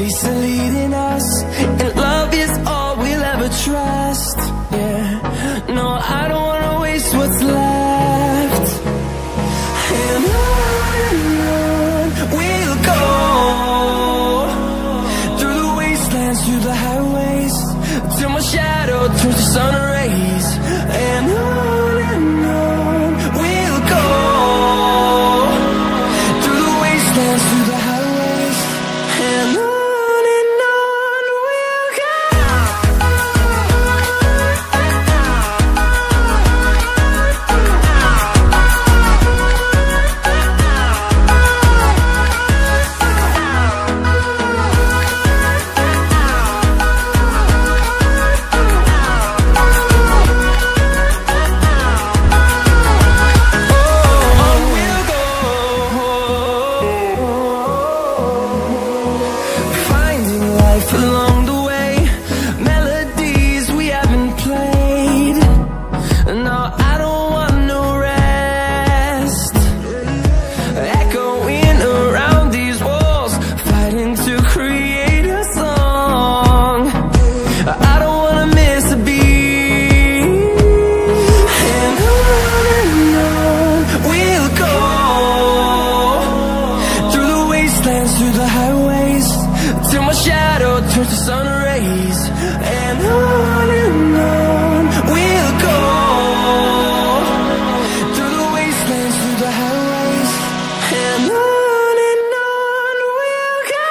peace are leading us, and love is all we'll ever trust. Yeah, no, I don't wanna waste what's left. And on we'll go, through the wastelands, through the highways, till my shadow turns to sun rays. And on we'll go, through the wastelands, through the highways, and on we'll go. Along the way, melodies we haven't played. No, I don't want no rest. Echoing around these walls, fighting to create a song. I don't wanna miss a beat. And on we'll go, through the wastelands, through the highways, till my shadow turns to sun rays. And on we'll go, through the wastelands, through the highways, and on we'll go.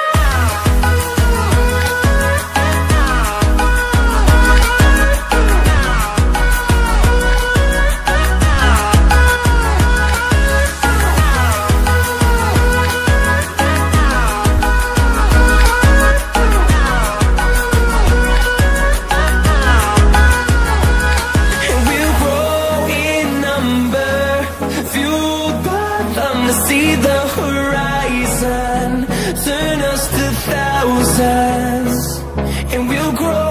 To see the horizon turn us to thousands, and we'll grow